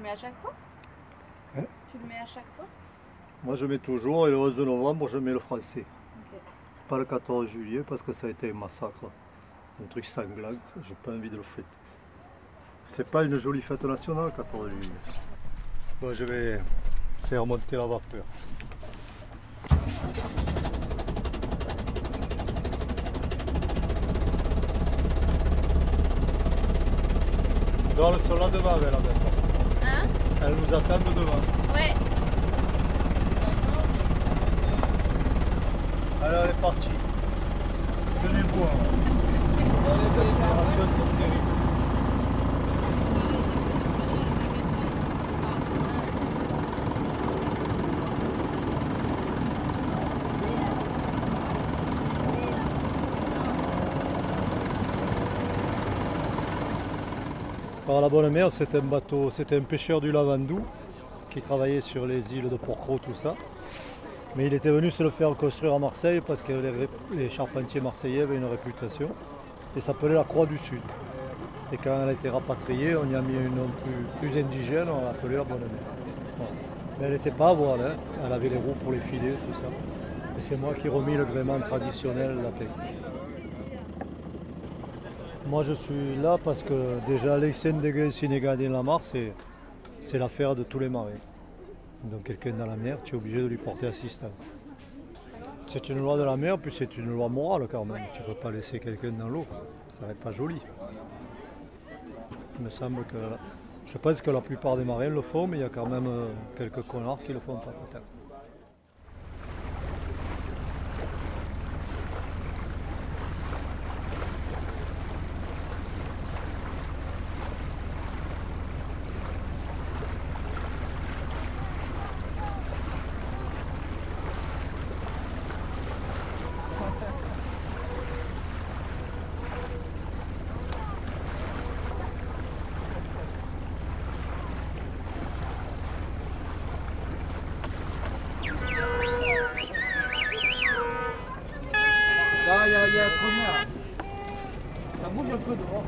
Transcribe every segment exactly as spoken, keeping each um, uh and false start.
mets à chaque fois? Hein? Tu le mets à chaque fois? Moi je mets toujours, et le onze novembre je mets le français. Okay. Pas le quatorze juillet parce que ça a été un massacre. Un truc sanglant, j'ai pas envie de le fêter. C'est pas une jolie fête nationale, le quatorze juillet. Bon, je vais faire monter la vapeur. Non, elles sont là devant, elle, maintenant. Hein? Elles nous attendent devant. Ouais. Alors, elle est partie. Tenez-vous. Hein. Les accélérations sont terribles. Alors la Bonne Mer, c'était un bateau, c'était un pêcheur du Lavandou qui travaillait sur les îles de Porquerolles, tout ça. Mais il était venu se le faire construire à Marseille parce que les, les charpentiers marseillais avaient une réputation. Et ça s'appelait la Croix du Sud. Et quand elle a été rapatriée, on y a mis un nom plus, plus indigène, on l'a appelée la Bonne Mer. Voilà. Mais elle n'était pas à voile, hein. Elle avait les roues pour les filets, tout ça. Et c'est moi qui ai remis le gréement traditionnel latin. Moi je suis là parce que déjà l'Eixendege Sinegadi la Mar, c'est l'affaire de tous les marins. Donc quelqu'un dans la mer, tu es obligé de lui porter assistance. C'est une loi de la mer, puis c'est une loi morale quand même. Tu ne peux pas laisser quelqu'un dans l'eau, ça n'est pas joli. Il me semble que, je pense que la plupart des marins le font, mais il y a quand même quelques connards qui le font pas peut-être. Là, il y a, il y a trop de mer. Ça bouge un peu dehors.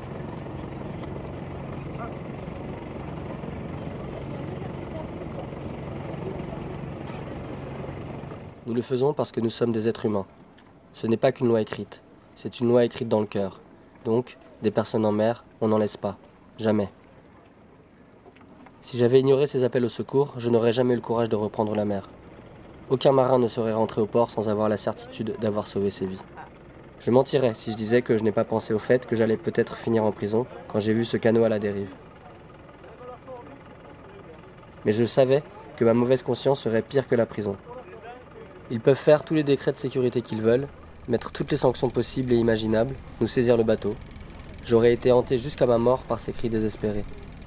Nous le faisons parce que nous sommes des êtres humains. Ce n'est pas qu'une loi écrite, c'est une loi écrite dans le cœur. Donc, des personnes en mer, on n'en laisse pas. Jamais. Si j'avais ignoré ces appels au secours, je n'aurais jamais eu le courage de reprendre la mer. Aucun marin ne serait rentré au port sans avoir la certitude d'avoir sauvé ses vies. Je mentirais si je disais que je n'ai pas pensé au fait que j'allais peut-être finir en prison quand j'ai vu ce canot à la dérive. Mais je savais que ma mauvaise conscience serait pire que la prison. Ils peuvent faire tous les décrets de sécurité qu'ils veulent, mettre toutes les sanctions possibles et imaginables, nous saisir le bateau. J'aurais été hanté jusqu'à ma mort par ces cris désespérés.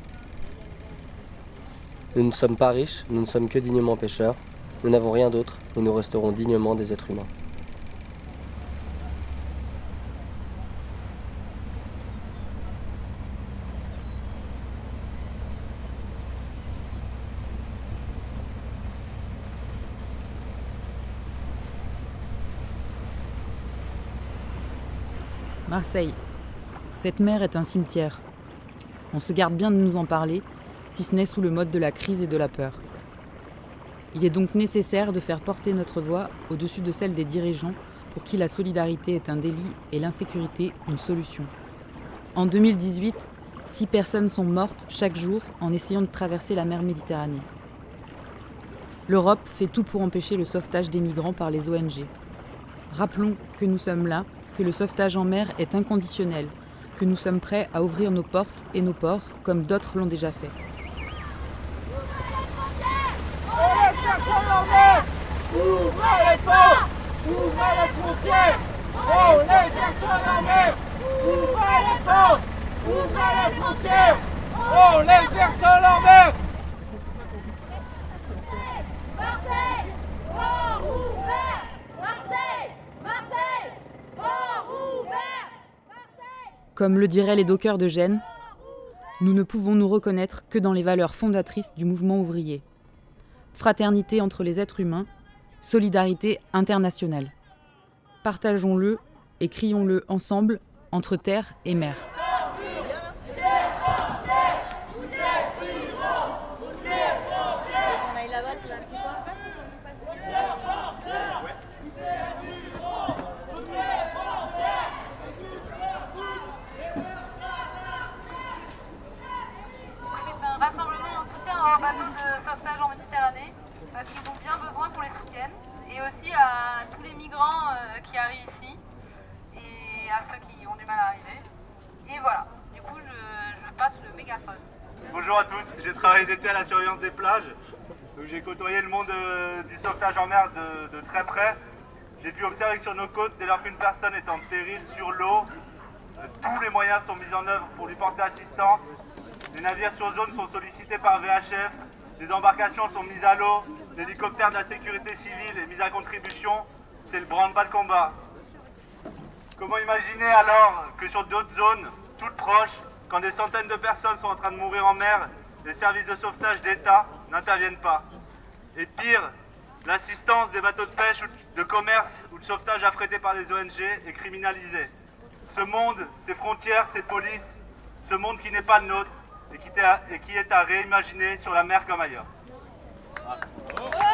Nous ne sommes pas riches, nous ne sommes que dignement pêcheurs. Nous n'avons rien d'autre et nous resterons dignement des êtres humains. Marseille. Cette mer est un cimetière. On se garde bien de nous en parler, si ce n'est sous le mode de la crise et de la peur. Il est donc nécessaire de faire porter notre voix au-dessus de celle des dirigeants pour qui la solidarité est un délit et l'insécurité une solution. En deux mille dix-huit, six personnes sont mortes chaque jour en essayant de traverser la mer Méditerranée. L'Europe fait tout pour empêcher le sauvetage des migrants par les O N G. Rappelons que nous sommes là, que le sauvetage en mer est inconditionnel, que nous sommes prêts à ouvrir nos portes et nos ports comme d'autres l'ont déjà fait. Ouvrez les ports, ouvrez les frontières, oh les personnes en mer, ouvrez les ports, ouvrez les frontières, oh les personnes en mer. Marseille, port ouvert, Marseille, Marseille, port ouvert, Marseille. Comme le diraient les dockers de Gênes, nous ne pouvons nous reconnaître que dans les valeurs fondatrices du mouvement ouvrier. Fraternité entre les êtres humains, solidarité internationale. Partageons-le et crions-le ensemble entre terre et mer. Vous détruirons à ceux qui ont du mal à arriver. Et voilà, du coup, je, je passe le mégaphone. Bonjour à tous, j'ai travaillé l'été à la surveillance des plages. Donc j'ai côtoyé le monde euh, du sauvetage en mer de, de très près. J'ai pu observer que sur nos côtes, dès lors qu'une personne est en péril sur l'eau, euh, tous les moyens sont mis en œuvre pour lui porter assistance. Les navires sur zone sont sollicités par V H F, des embarcations sont mises à l'eau, l'hélicoptère de la sécurité civile est mis à contribution, c'est le branle-bas de combat. Comment imaginer alors que sur d'autres zones, toutes proches, quand des centaines de personnes sont en train de mourir en mer, les services de sauvetage d'État n'interviennent pas. Et pire, l'assistance des bateaux de pêche, de commerce ou de sauvetage affrétés par les O N G est criminalisée. Ce monde, ses frontières, ses polices, ce monde qui n'est pas le nôtre et qui est à réimaginer sur la mer comme ailleurs. Voilà.